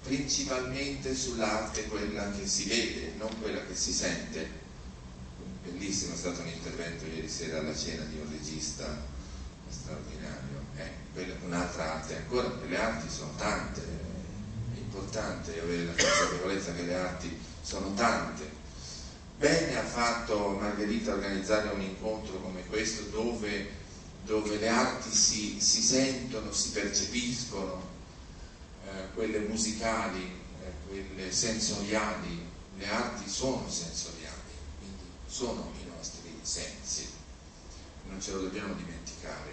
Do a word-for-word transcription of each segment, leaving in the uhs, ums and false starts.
principalmente sull'arte quella che si vede, non quella che si sente. Bellissimo è stato un intervento ieri sera alla cena di un regista straordinario. Eh, quella è un'altra arte ancora, perché le arti sono tante, è importante avere la consapevolezza che le arti sono tante. Bene ha fatto Margherita a organizzare un incontro come questo dove, dove le arti si, si sentono, si percepiscono, eh, quelle musicali, eh, quelle sensoriali. Le arti sono sensoriali, quindi sono i nostri sensi, non ce lo dobbiamo dimenticare.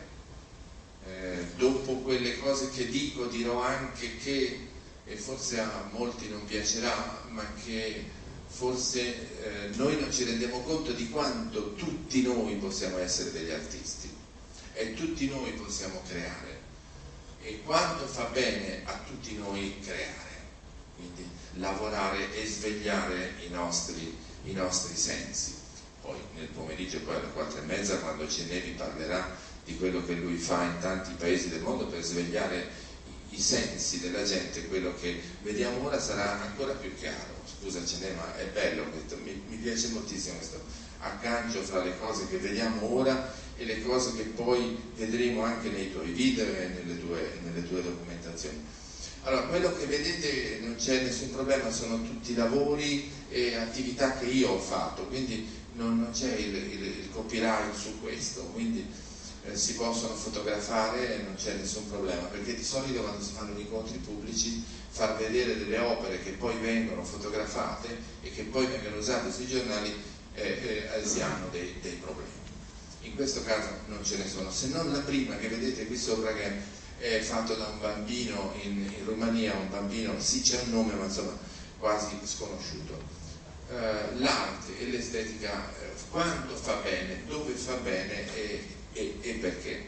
Eh, dopo quelle cose che dico dirò anche che, e forse a molti non piacerà, ma che forse eh, noi non ci rendiamo conto di quanto tutti noi possiamo essere degli artisti e tutti noi possiamo creare, e quanto fa bene a tutti noi creare, quindi lavorare e svegliare i nostri, i nostri sensi. Poi nel pomeriggio, poi alle quattro e mezza, quando Cenevi parlerà di quello che lui fa in tanti paesi del mondo per svegliare i, i sensi della gente, quello che vediamo ora sarà ancora più chiaro. Scusa Cenevi, ma è bello questo, mi, mi piace moltissimo questo aggancio fra le cose che vediamo ora e le cose che poi vedremo anche nei tuoi video e nelle tue, nelle tue documentazioni. Allora, quello che vedete non c'è nessun problema, sono tutti lavori e attività che io ho fatto, quindi non, non c'è il, il, il copyright su questo, quindi eh, si possono fotografare e non c'è nessun problema, perché di solito quando si fanno gli incontri pubblici far vedere delle opere che poi vengono fotografate e che poi vengono usate sui giornali eh, eh, si hanno dei, dei problemi. In questo caso non ce ne sono, se non la prima che vedete qui sopra, che è fatto da un bambino in, in Romania, un bambino, sì c'è un nome ma insomma quasi sconosciuto. Uh, l'arte e l'estetica, uh, quando fa bene, dove fa bene e, e, e perché.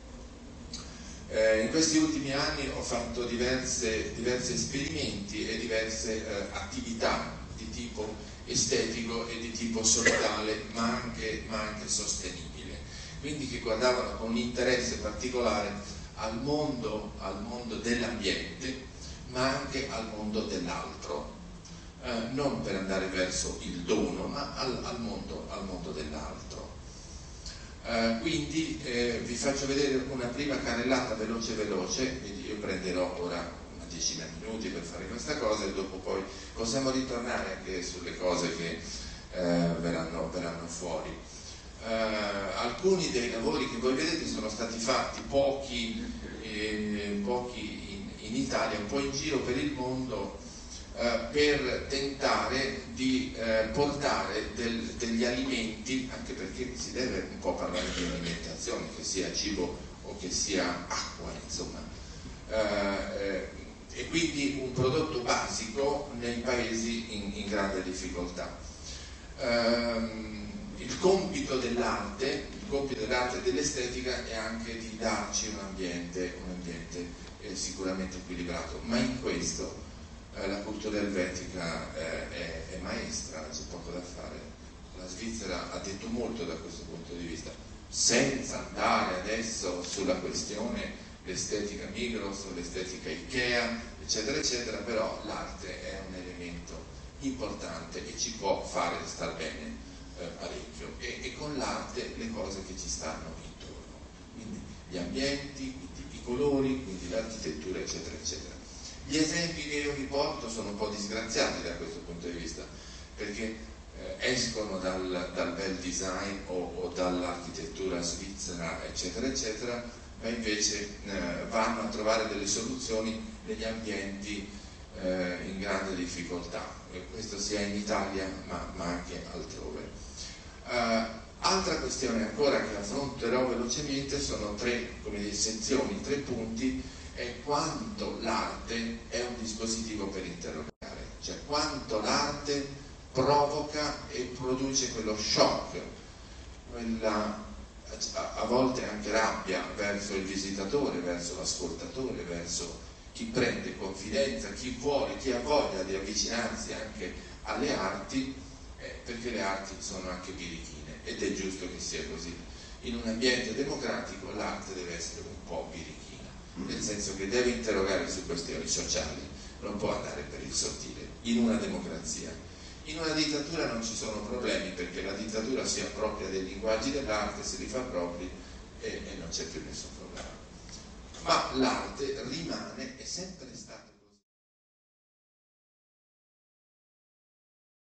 Uh, in questi ultimi anni ho fatto diverse, diversi esperimenti e diverse uh, attività di tipo estetico e di tipo solidale, ma anche, ma anche sostenibile, quindi che guardavano con un interesse particolare al mondo, al mondo dell'ambiente, ma anche al mondo dell'altro, eh, non per andare verso il dono, ma al, al, mondo, al mondo dell'altro. Eh, quindi eh, vi faccio vedere una prima carrellata veloce veloce, quindi io prenderò ora una decina di minuti per fare questa cosa e dopo poi possiamo ritornare anche sulle cose che eh, verranno, verranno fuori. Uh, alcuni dei lavori che voi vedete sono stati fatti, pochi, eh, pochi in, in Italia, un po' in giro per il mondo, uh, per tentare di uh, portare del, degli alimenti, anche perché si deve un po' parlare di alimentazione, che sia cibo o che sia acqua, insomma, uh, eh, e quindi un prodotto basico nei paesi in, in grande difficoltà. Uh, Il compito dell'arte, il compito dell'arte e dell'estetica è anche di darci un ambiente, un ambiente eh, sicuramente equilibrato, ma in questo eh, la cultura elvetica eh, è, è maestra, c'è poco da fare. La Svizzera ha detto molto da questo punto di vista, senza andare adesso sulla questione l'estetica Migros o l'estetica Ikea, eccetera, eccetera, però l'arte è un elemento importante e ci può fare star bene parecchio, e, e con l'arte le cose che ci stanno intorno, quindi gli ambienti, quindi i colori, quindi l'architettura, eccetera, eccetera. Gli esempi che io vi porto sono un po' disgraziati da questo punto di vista, perché eh, escono dal, dal bel design o, o dall'architettura svizzera, eccetera, eccetera, ma invece eh, vanno a trovare delle soluzioni negli ambienti eh, in grande difficoltà, e questo sia in Italia ma, ma anche altrove. Uh, altra questione ancora che affronterò velocemente sono tre, come dire, sezioni, tre punti, è quanto l'arte è un dispositivo per interrogare, cioè quanto l'arte provoca e produce quello shock, quella a volte anche rabbia verso il visitatore, verso l'ascoltatore, verso chi prende confidenza, chi vuole, chi ha voglia di avvicinarsi anche alle arti, eh, perché le arti sono anche birichine ed è giusto che sia così. In un ambiente democratico l'arte deve essere un po' birichina, nel senso che deve interrogare su questioni sociali, non può andare per il sottile in una democrazia. In una dittatura non ci sono problemi, perché la dittatura si appropria dei linguaggi dell'arte, se li fa propri e, e non c'è più nessun problema. Ma l'arte rimane, è sempre